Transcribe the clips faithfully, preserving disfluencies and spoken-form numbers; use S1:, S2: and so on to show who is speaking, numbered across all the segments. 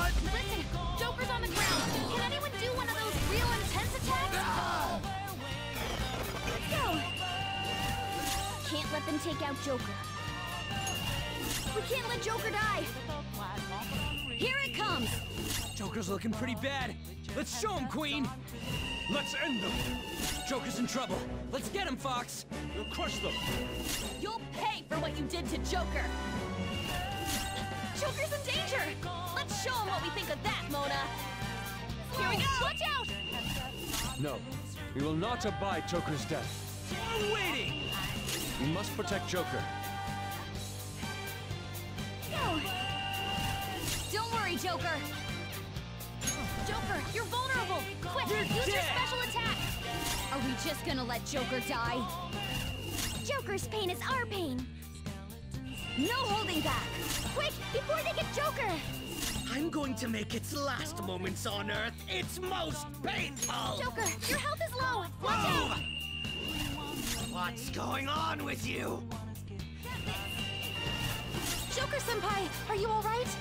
S1: Listen, Joker's on the ground. Can anyone do one of those real intense attacks? Let's go. Can't let them take out Joker. We can't let Joker die. Here it comes.
S2: Joker's looking pretty bad. Let's show him, Queen.
S3: Let's end them.
S2: Joker's in trouble. Let's get him, Fox.
S3: We'll crush them.
S1: You'll pay for what you did to Joker. Joker's in danger. Let's show him what we think of that, Mona. Here we go. Watch out.
S3: No, we will not abide Joker's death.
S2: We're waiting.
S3: We must protect Joker.
S1: No. Don't worry, Joker. Joker, you're vulnerable. Quick,
S2: You're
S1: use your
S2: dead.
S1: special attack. Are we just gonna let Joker die? Joker's pain is our pain. No holding back. Quick, before they get Joker.
S4: I'm going to make its last moments on Earth its most painful!
S1: Joker, your health is low. Watch out.
S4: What's going on with you?
S1: Joker-senpai, are you all right?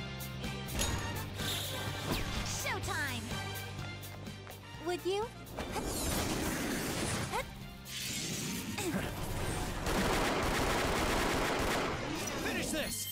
S1: Showtime. Would you?
S2: Finish this.